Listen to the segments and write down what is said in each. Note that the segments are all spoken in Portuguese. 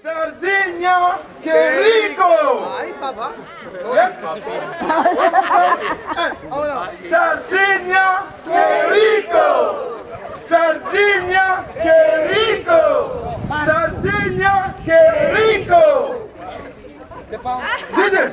Sardinia, qué rico. Ay, papá. Sardinia, qué rico. Sardinia, qué rico. Sardinia, qué rico. DJ.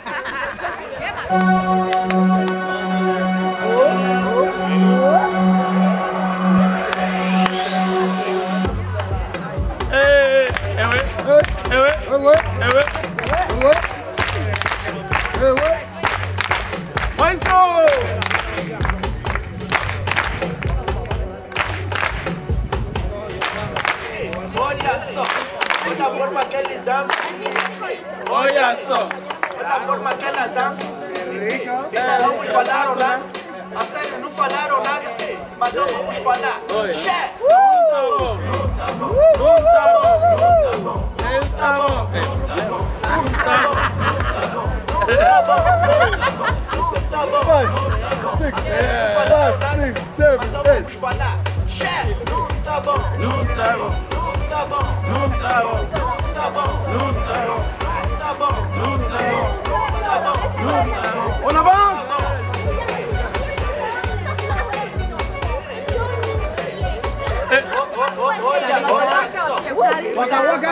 Olha só, olha a forma que ele dança. Olha só. Olha a forma que ela dança. Ainda não me falaram nada. A sério, não falaram nada. Mas eu vou vos falar. Che! Tá bom. Tá bom. Tá bom. 5, 6, 7, 8. Vamos falar. Che! Não tá bom. Não tá bom. Tá bom. Não tá bom. Tá bom. Não tá bom. Tá bom. Não tá bom. Tá bom. Não tá bom. On avance. Olha só. Waka waka.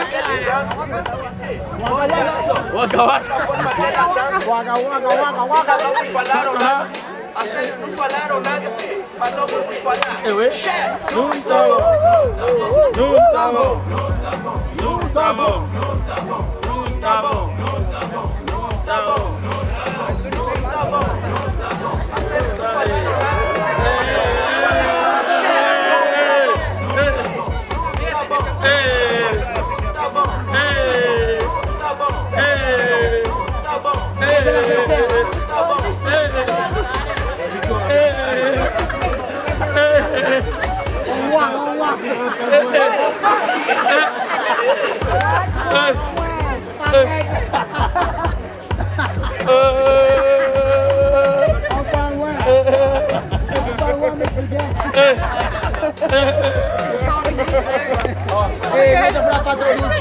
Olha só. Waka waka. A forma que ela dança. Waka waka waka waka. Não me falaram nada. A sério, não falaram nada. Mas eu vou vos falar. Che! Não tá bom. Não tá bom. Não tá bom. Não tá bom. Tá bom. Tá bom. A sério, não falaram nada. Che! Tá bom. Tá bom. Tá bom. Tá bom. Tá bom. Vete pra Patrolucci.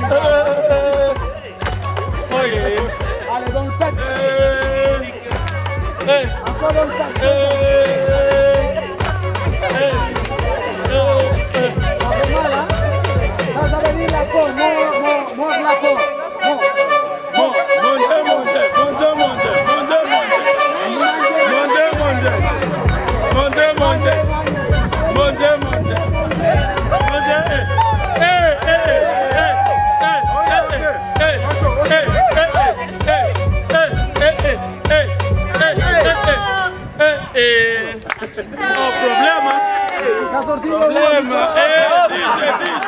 Ale, dá um tac. Ancora dá um tac. Mala. Vas a venir la con. Mo la con. Problema? Problema.